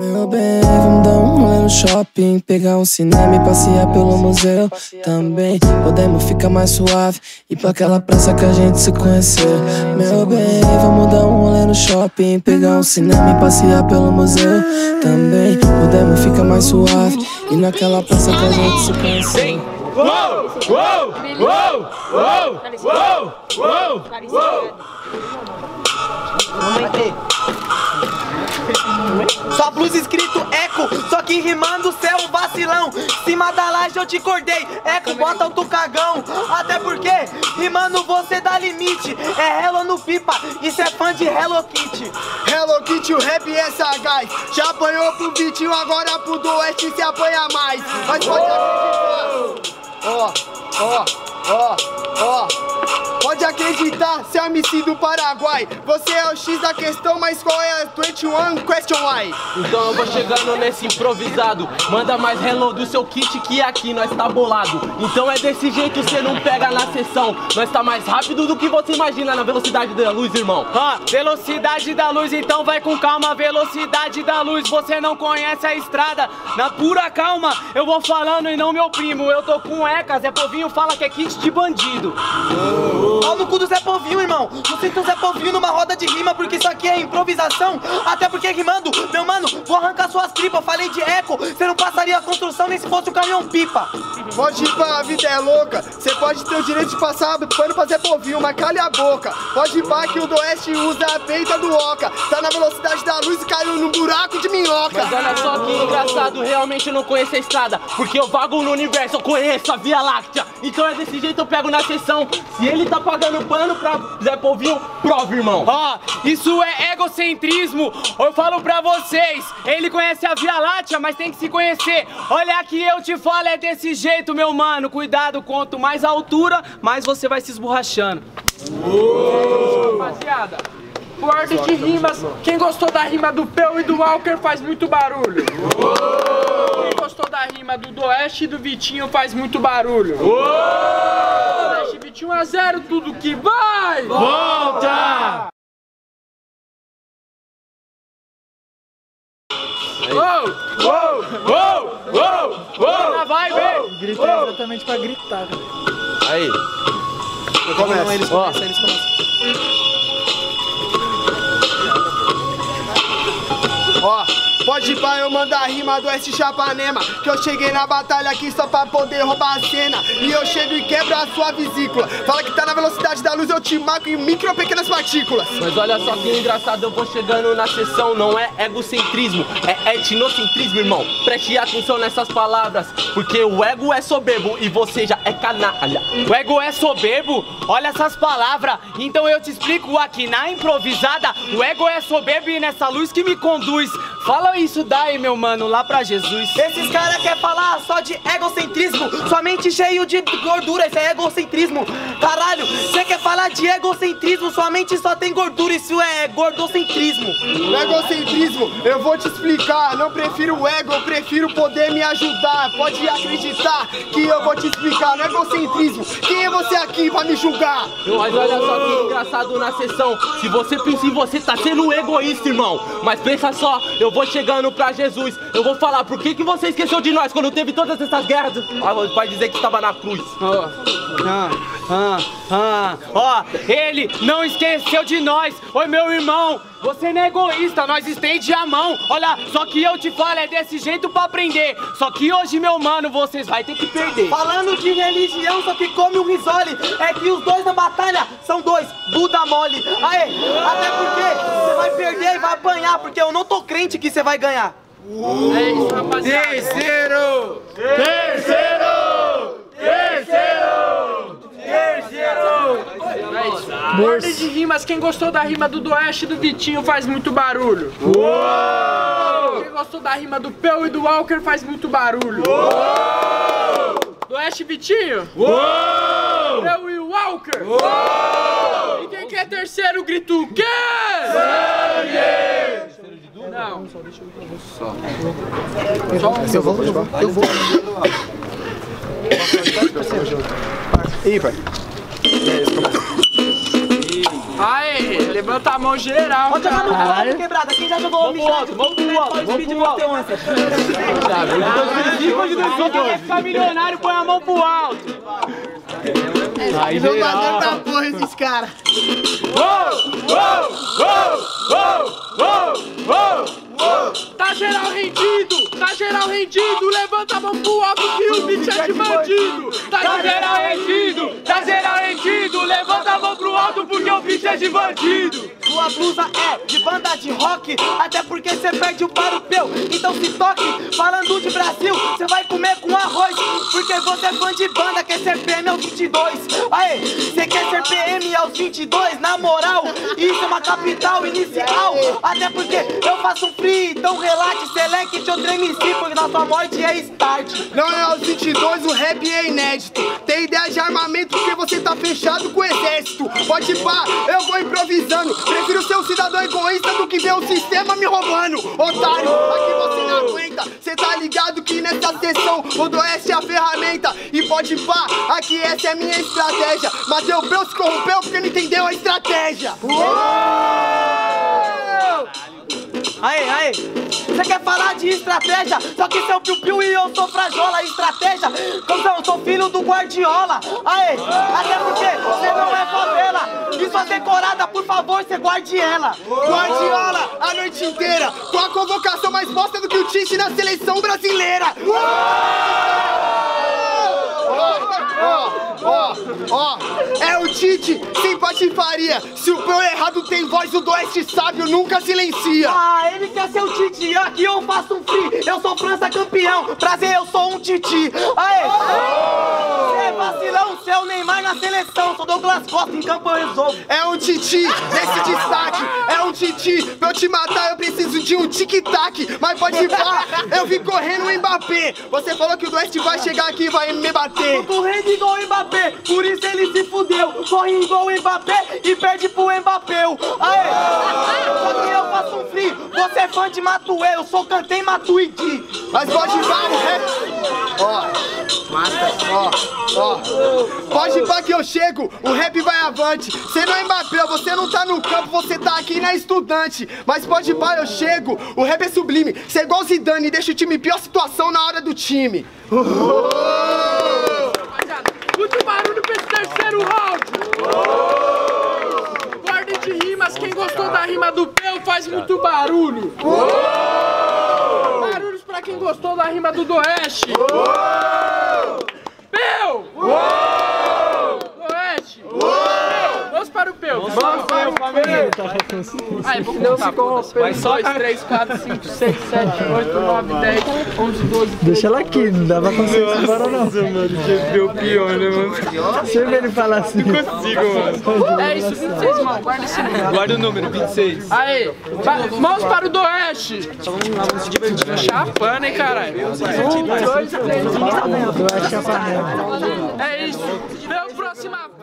Meu bem, vamos dar um rolê no shopping, pegar um cinema e passear pelo museu. Também podemos ficar mais suave, ir pra aquela praça que a gente se conheceu. Meu bem, vamos dar um rolê no shopping, pegar um cinema e passear pelo museu. Também podemos ficar mais suave, ir naquela praça que a gente se conheceu. Uou, uou, uou, uou, uou, uou, uou. Sua blusa escrito eco, só que rimando cê é um vacilão. Cima da laje eu te cordei, eco, bota o cagão. Até porque, rimando você dá limite. É Hello no pipa, e cê é fã de Hello Kitty. Hello Kitty, o rap é sagaz. Já apanhou pro Vitinho, agora pro do Oeste se apanha mais. Mas pode acreditar. Pode acreditar, cê é MC do Paraguai. Você é o X da questão, mas qual é a 21 question why? Então eu vou chegando nesse improvisado. Manda mais hello do seu kit que aqui nós tá bolado. Então é desse jeito, cê não pega na sessão. Nós tá mais rápido do que você imagina na velocidade da luz, irmão. Velocidade da luz, então vai com calma. Velocidade da luz, você não conhece a estrada. Na pura calma, eu vou falando e não meu primo. Eu tô com Eca, Zé Povinho fala que é kit de bandido. Ó no cu do Zé Povinho, irmão. Não sinta o Zé Povinho numa roda de rima, porque isso aqui é improvisação. Até porque rimando, meu mano, vou arrancar suas tripas. Falei de eco, você não passaria a construção nem se fosse um caminhão pipa. Pode ir pra, a vida é louca. Você pode ter o direito de passar pano pra Zé Povinho, mas calha a boca. Pode ir pra que o do Oeste usa a peita do Oca. Tá na velocidade da luz e caiu num buraco de minhoca. Mas olha só que engraçado, realmente eu não conheço a estrada. Porque eu vago no universo, eu conheço a Via Láctea. Então é desse jeito eu pego na sessão. Se ele tá pagando pano pra Zé Povinho, prova, irmão. Isso é egocentrismo. Eu falo pra vocês, ele conhece a Via Láctea, mas tem que se conhecer. Olha que eu te falo, é desse jeito, meu mano. Cuidado, quanto mais altura, mais você vai se esborrachando. Rapaziada, por ordem de rimas, quem gostou da rima do Peu e do Walker faz muito barulho. Quem gostou da rima do Oeste e do Vitinho faz muito barulho. Oeste, Vitinho 1-0, tudo que vai! Volta! Vai, vem! Grita exatamente pra gritar. Aí. Começa. Eles começam. Pode ir pra eu mandar a rima do S Chapanema. Que eu cheguei na batalha aqui só pra poder roubar a cena. E eu chego e quebro a sua vesícula. Fala que tá na velocidade da luz, eu te marco em micro pequenas partículas. Mas olha só que engraçado, eu vou chegando na sessão. Não é egocentrismo, é etnocentrismo, irmão. Preste atenção nessas palavras, porque o ego é soberbo e você já é canalha. O ego é soberbo? Olha essas palavras. Então eu te explico aqui na improvisada. O ego é soberbo e nessa luz que me conduz. Fala isso daí, meu mano, lá pra Jesus. Esses caras querem falar só de egocentrismo, somente cheio de gordura, isso é egocentrismo. Caralho, você quer falar de egocentrismo, somente só tem gordura, isso é gordocentrismo. Egocentrismo, eu vou te explicar. Não prefiro o ego, eu prefiro poder me ajudar. Pode acreditar que eu vou te explicar. No egocentrismo, quem é você aqui pra me julgar? Mas olha só que engraçado na sessão. Se você pensa em você, tá sendo egoísta, irmão. Mas pensa só, eu vou chegando pra Jesus. Eu vou falar, por que você esqueceu de nós quando teve todas essas guerras? Vai dizer que estava na cruz. Ele não esqueceu de nós. Oi, meu irmão, você não é egoísta, nós estende a mão. Olha, só que eu te falo, é desse jeito pra aprender. Só que hoje, meu mano, vocês vai ter que perder. Falando de religião, só que come um risole. É que os dois na batalha são dois Buda mole. Aê, até porque você vai perder e vai apanhar, porque eu não tô crente que você vai ganhar. É isso, rapaziada. Terceiro! É isso. Ordem de rimas, quem gostou da rima do Oeste e do Vitinho faz muito barulho. Quem gostou da rima do Peu e do Walker faz muito barulho. Do Oeste e Vitinho. Peu e Walker. E quem quer terceiro grita o quê? Sangue! Não. Eu vou. Ih, pai. Aê! Levanta a mão geral. Pode jogar no alto, quebrada. Quem já jogou homicídio? Vamos pro alto. Quem quer ficar milionário, põe a mão pro alto. Aí, Jogador da porra, esses caras. Tá geral rendido, levanta a mão pro alto que o beat é de bandido. Tá geral rendido, levanta a mão pro alto porque o beat é de bandido. Sua blusa é de banda de rock, até porque cê perde o parupeu. Então se toque, falando de Brasil, cê vai comer com arroz. Porque você é fã de banda, quer ser PM aos 22. Aê, cê quer ser PM aos 22? Na moral, isso é uma capital inicial. Até porque eu faço um free, então relaxe, select outro MC, porque nossa morte é start. Não é aos 22, o rap é inédito. Tem ideia de armamento porque você tá fechado com o exército. Pode pá, eu vou improvisando. Prefiro ser um cidadão egoísta do que ver o sistema me roubando. Otário, aqui você não aguenta. Cê tá ligado que nessa sessão o do Oeste é a ferramenta. E pode pá, aqui essa é a minha estratégia. Mateu Peu se corrompeu porque não entendeu a estratégia. Aê, você quer falar de estratégia? Só que seu piu-piu e eu sou frajola. Estratégia? Eu sou filho do Guardiola. Aê, até porque você não é favela. E sua decorada, por favor, você guarde ela. Guardiola a noite inteira, com a convocação mais bosta do que o Tite na seleção brasileira. É o Tite sem patifaria. Se o Peu errado tem voz, o do Oeste sábio nunca silencia. Ah, ele quer ser o Tite, aqui eu faço um free. Eu sou França campeão, prazer, eu sou um Titi. Aê! Cê é vacilão, cê é o Neymar na seleção. Sou Douglas Costa, em campo eu resolvo. É um Titi nesse destaque, é um Titi. Pra eu te matar eu preciso de um tic-tac. Mas pode pá, eu vim correndo o Mbappé. Você falou que o do Oeste vai chegar aqui e vai me bater. Tô correndo igual o Mbappé, por isso ele se fudeu. Corre igual o Mbappé e perde pro Mbappé. Aê! Só que eu faço um free. Você é fã de Matuê, eu sou Cantei Matuidi. Mas pode pá, o rap. Pode pá que eu chego, o rap vai avante. Cê não é Mbappé, você não tá no campo, você tá aqui na estudante. Mas pode pá, eu chego, o rap é sublime. Cê é igual Zidane e deixa o time em pior situação na hora do time. Muito barulho pra esse terceiro round. Guarda de rimas, quem gostou da rima do Peu faz muito barulho. Barulhos pra quem gostou da rima do Oeste. Peu! Oeste! Vamos para o Peu! Vamos para o Peu! Aí, vou contar. 1, 2, 3, 4, 5, 6, 7, 8, 9, 10, 11, 12. Deixa ela aqui, não dá pra conseguir isso agora não. Deu pior, né, mano? Deixa eu ver ele falar assim. Não consigo, mano. É isso, 26, irmão. Guarda esse número. Guarda o número, 26. Aí, mãos para o do Oeste. Vamos se divertir. Chapando, hein, caralho. 1, 2, 3. Eu acho que é a panela. É isso. Vê o próximo.